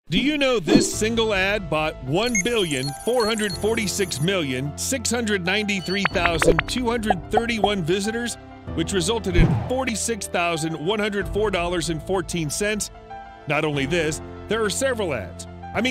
Do you know this single ad bought 1,446,693,231 visitors, which resulted in $46,104.14? Not only this, there are several ads.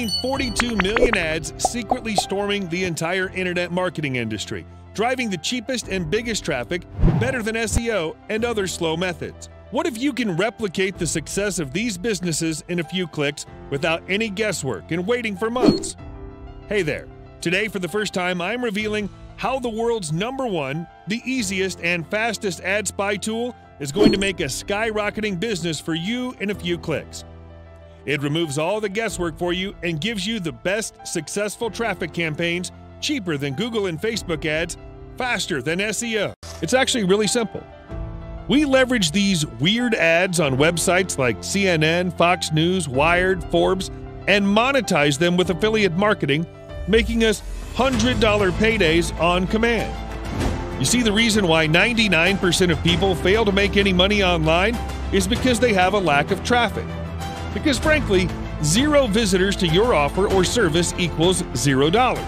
42 million ads secretly storming the entire internet marketing industry, driving the cheapest and biggest traffic, better than SEO and other slow methods. What if you can replicate the success of these businesses in a few clicks without any guesswork and waiting for months? Hey there. Today, for the first time, I'm revealing how the world's #1, the easiest and fastest ad spy tool is going to make a skyrocketing business for you in a few clicks. It removes all the guesswork for you and gives you the best successful traffic campaigns, cheaper than Google and Facebook ads, faster than SEO. It's actually really simple. We leverage these weird ads on websites like CNN, Fox News, Wired, Forbes, and monetize them with affiliate marketing, making us $100 paydays on command. You see, the reason why 99% of people fail to make any money online is because they have a lack of traffic. Because frankly, 0 visitors to your offer or service equals $0.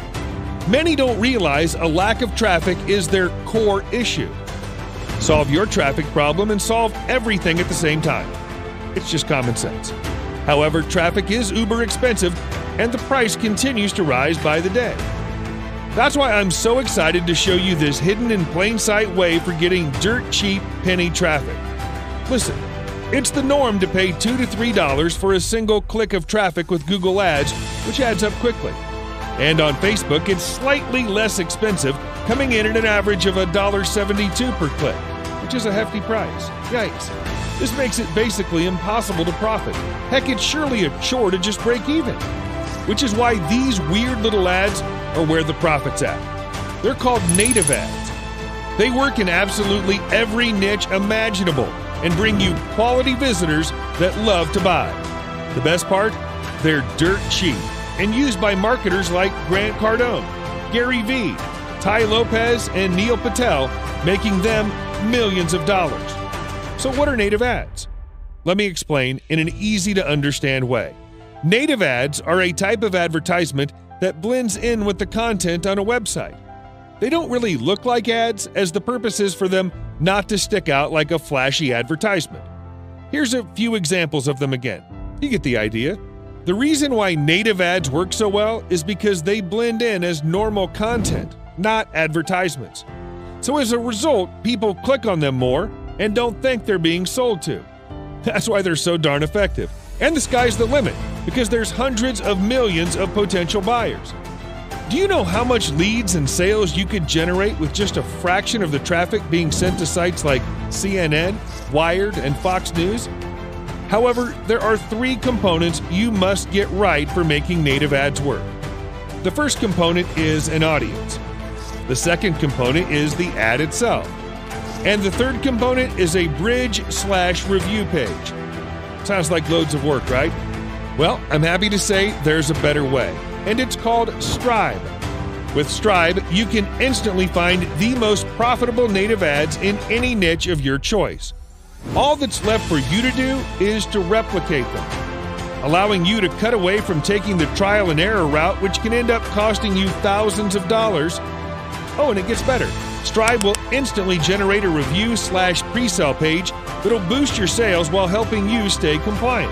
Many don't realize a lack of traffic is their core issue. Solve your traffic problem and solve everything at the same time. It's just common sense. However, traffic is uber expensive and the price continues to rise by the day. That's why I'm so excited to show you this hidden in plain sight way for getting dirt cheap penny traffic. Listen, it's the norm to pay $2 to $3 for a single click of traffic with Google Ads, which adds up quickly. And on Facebook, it's slightly less expensive, coming in at an average of $1.72 per click, which is a hefty price. Yikes. This makes it basically impossible to profit. Heck, it's surely a chore to just break even. Which is why these weird little ads are where the profit's at. They're called native ads. They work in absolutely every niche imaginable and bring you quality visitors that love to buy. The best part? They're dirt cheap and used by marketers like Grant Cardone, Gary Vee, Ty Lopez, and Neil Patel, making them millions of dollars. So what are native ads? Let me explain in an easy-to-understand way. Native ads are a type of advertisement that blends in with the content on a website. They don't really look like ads, as the purpose is for them not to stick out like a flashy advertisement. Here's a few examples of them again. You get the idea. The reason why native ads work so well is because they blend in as normal content, not advertisements. So as a result, people click on them more and don't think they're being sold to. That's why they're so darn effective. And the sky's the limit, because there's hundreds of millions of potential buyers. Do you know how much leads and sales you could generate with just a fraction of the traffic being sent to sites like CNN, Wired, and Fox News? However, there are 3 components you must get right for making native ads work. The first component is an audience. The second component is the ad itself. And the third component is a bridge/review page. Sounds like loads of work, right? Well, I'm happy to say there's a better way, and it's called Stribe. With Stribe, you can instantly find the most profitable native ads in any niche of your choice. All that's left for you to do is to replicate them, allowing you to cut away from taking the trial and error route, which can end up costing you thousands of dollars. Oh, and it gets better. Stribe will instantly generate a review/pre-sale page that'll boost your sales while helping you stay compliant.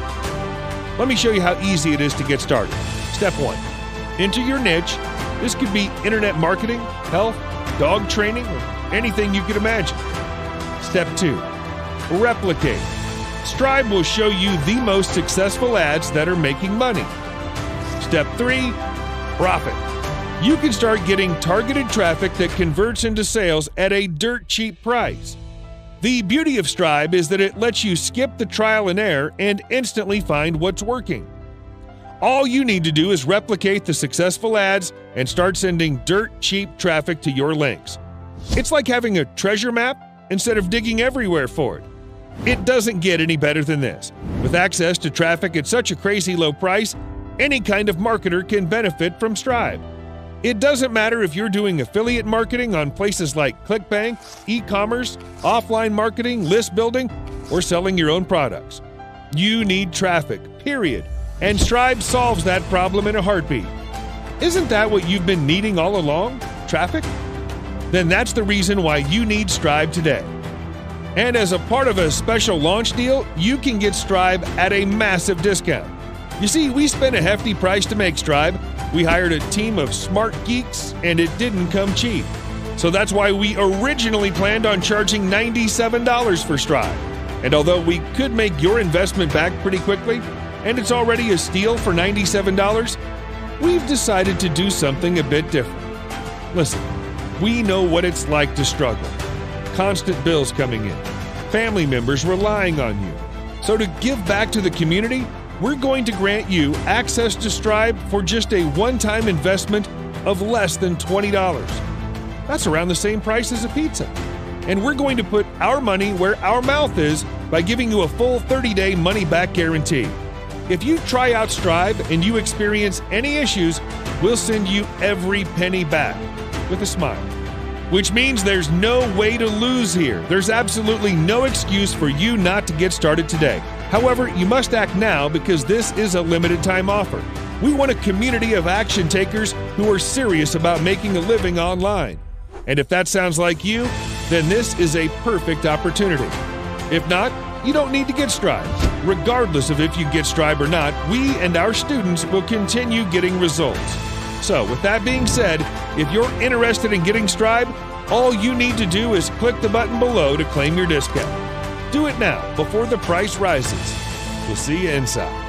Let me show you how easy it is to get started. Step 1. Enter your niche. This could be internet marketing, health, dog training, or anything you could imagine. Step 2. Replicate. Stribe will show you the most successful ads that are making money. Step 3. Profit. You can start getting targeted traffic that converts into sales at a dirt cheap price. The beauty of Stribe is that it lets you skip the trial and error and instantly find what's working. All you need to do is replicate the successful ads and start sending dirt cheap traffic to your links. It's like having a treasure map instead of digging everywhere for it. It doesn't get any better than this. With access to traffic at such a crazy low price, any kind of marketer can benefit from Stribe. It doesn't matter if you're doing affiliate marketing on places like ClickBank, e-commerce, offline marketing, list building, or selling your own products. You need traffic, period. And Stribe solves that problem in a heartbeat. Isn't that what you've been needing all along? Traffic? Then that's the reason why you need Stribe today. And as a part of a special launch deal, you can get Stribe at a massive discount. You see, we spent a hefty price to make Stribe. We hired a team of smart geeks, and it didn't come cheap. So that's why we originally planned on charging $97 for Stribe. And although we could make your investment back pretty quickly, and it's already a steal for $97, we've decided to do something a bit different. Listen, we know what it's like to struggle. Constant bills coming in, family members relying on you. So to give back to the community, we're going to grant you access to Stribe for just a one-time investment of less than $20. That's around the same price as a pizza. And we're going to put our money where our mouth is by giving you a full 30-day money-back guarantee. If you try out Stribe and you experience any issues, we'll send you every penny back with a smile. Which means there's no way to lose here. There's absolutely no excuse for you not to get started today. However, you must act now because this is a limited time offer. We want a community of action takers who are serious about making a living online. And if that sounds like you, then this is a perfect opportunity. If not, you don't need to get Stribe. Regardless of if you get Stribe or not, we and our students will continue getting results. So, with that being said, if you're interested in getting Stribe, all you need to do is click the button below to claim your discount. Do it now before the price rises. We'll see you inside.